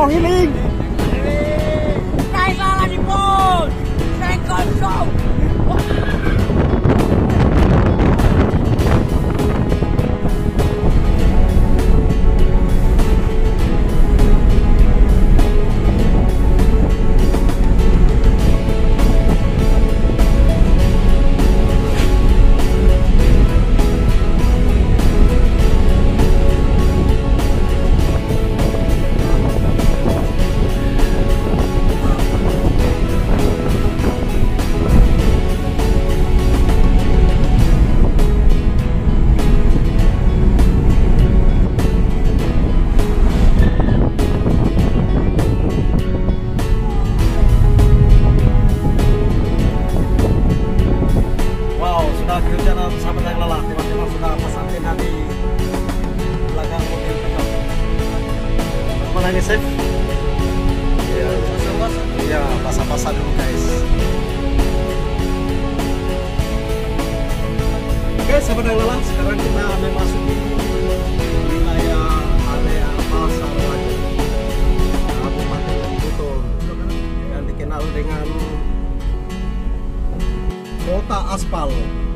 Oh, healing. Saya salah di pos. Saya kosong. Kehujanan sahabat yang lelah, teman-teman sudah pasang tenda di belakang mobil pickup. Mana ini safe? Ya, ya basah-basah dulu guys. Oke sahabat yang lelah, sekarang kita memasuki wilayah area Pasar Wajo, Kabupaten Buton, yang dikenal dengan kota aspal.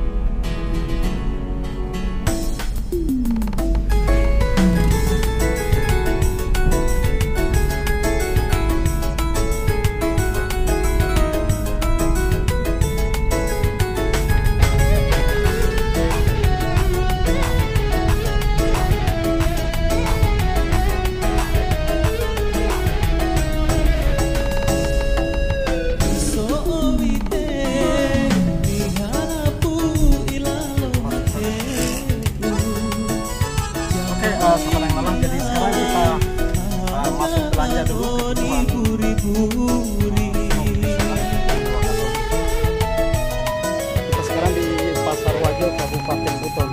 Kita sekarang di Pasar Wajo, Kabupaten Buton.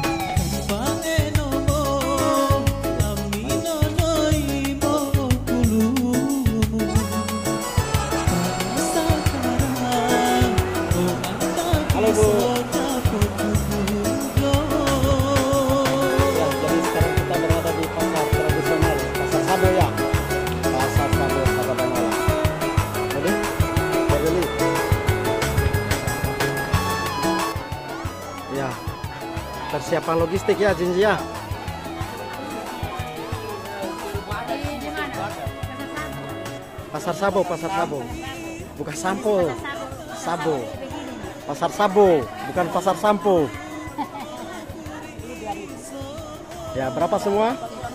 Halo Bu. Ya, jadi sekarang kita berada di pasar tradisional, Pasar Sabo ya. Pasar Sabo Sabadangala. Jadi, beli. Ya, persiapan logistik ya, Jinji ya. Pasar Sabo, Pasar Sabo. Bukan sampo. Sabo. Pasar Sabo, bukan Pasar Sampo. Ya, berapa semua?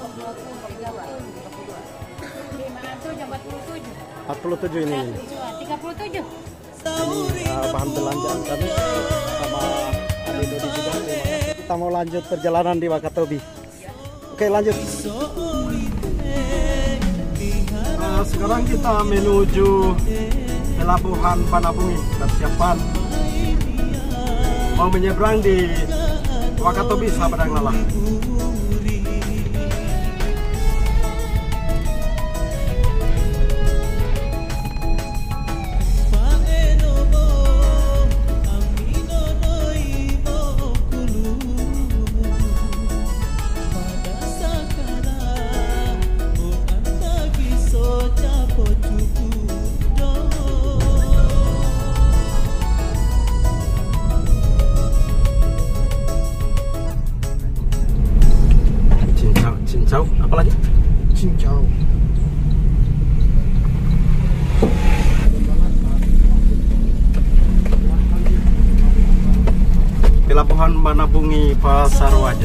47 ini. 37. Ini bahan belanjaan kami sama Adik Dodi juga. Kita mau lanjut perjalanan di Wakatobi. Oke, lanjut. Sekarang kita menuju Pelabuhan Panabungi. Persiapan mau menyeberang di Wakatobi, sahabat yang lelah. Cincau, apa lagi? Cincau. Pelabuhan Panabungi, Pasar Wajo.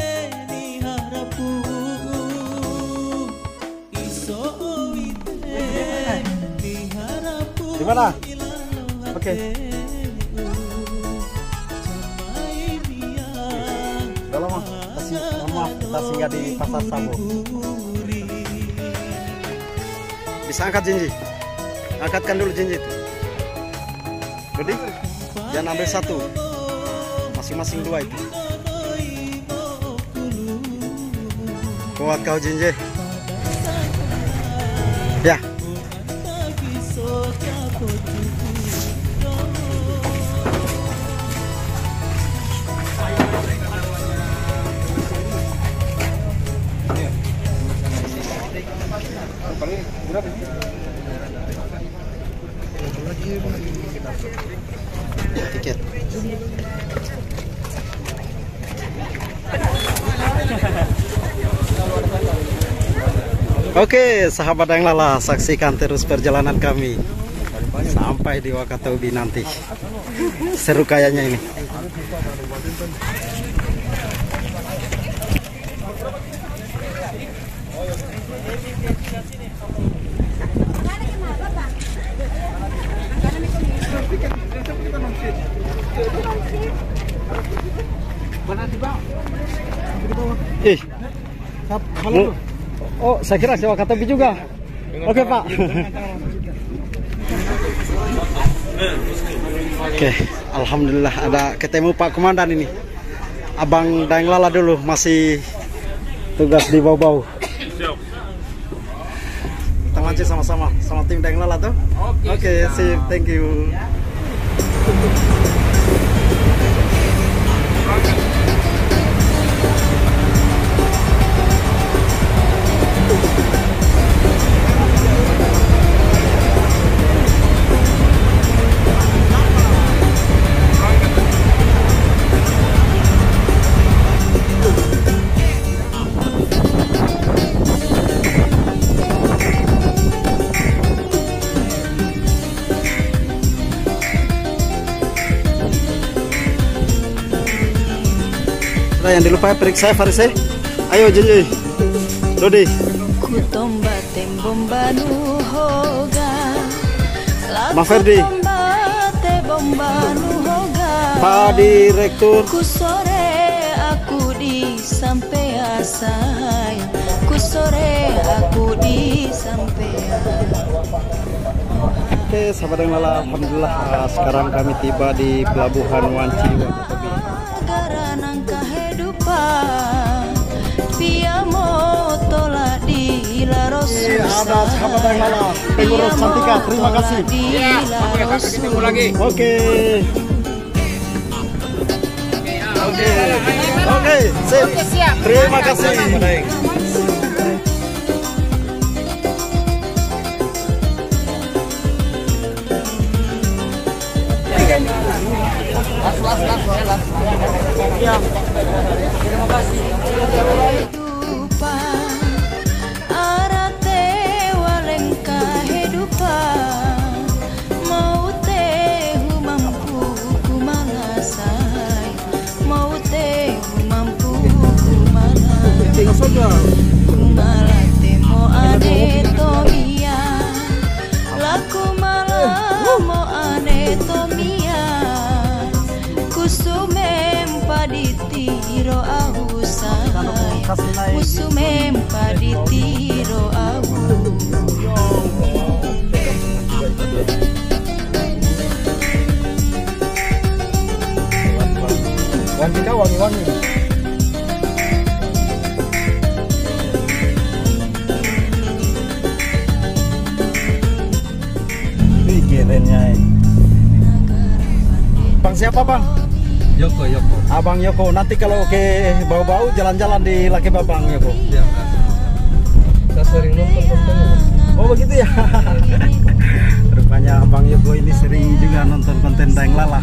Di mana? Oke. Udah lama. Maaf, kita singgah di Pasar Sabo. Bisa angkat Jinji? Angkatkan dulu Jinji itu. Jadi, jangan ambil satu. Masing-masing dua itu. Kuat kau Jinji. Ya. Berapa? Oke, sahabat Dayang Lala, saksikan terus perjalanan kami sampai di Wakatobi nanti. Seru kayaknya ini. Halo. Oh, saya kira sewa Wakatobi juga. Oke, Pak. Oke, alhamdulillah ada ketemu Pak Komandan ini. Abang Dayang Lala dulu masih tugas di bau-bau. Kita mancing sama-sama sama tim Dayang Lala tuh. Oke, sip, thank you. Yang dilupain periksa Farise. Ayo Jinji. Dodi. Kutomba tembomba nuhoga. Mas Ferdi. Pak Direktur. Kusore aku di sampai sayang. Kusore aku di sampai. Oke, sahabat Dayang Lala, alhamdulillah sekarang kami tiba di Pelabuhan Wanci Wakatobi. Ada sahabat Dayang Lala, pengurus Santika, terima kasih. Sampai ketemu lagi. Oke, sip. Terima kasih. Ya. Terima kasih. Musume paditiro aku. Wantika wangi-wangi. Ini kerennya. Bang siapa bang? Yoko. Abang Yoko, nanti kalau ke bau-bau jalan-jalan di Laki Babang Yoko. Ya, kita sering nonton. Oh begitu ya. Rupanya Abang Yoko ini sering juga nonton konten Dayang Lala.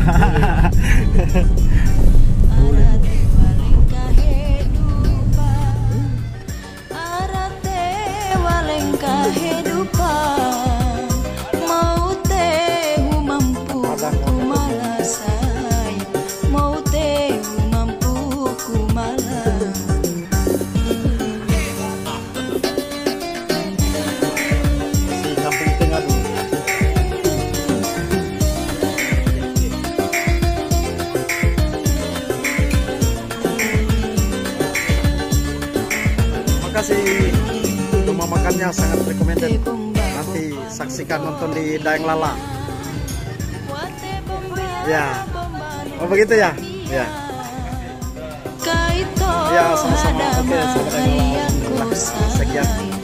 Kasih rumah makannya sangat recommended. Nanti saksikan nonton di Dayang Lala. Ya. Oh begitu ya? Ya. Ya sama-sama. Oke, sahabat Dayang Lala. Sekian.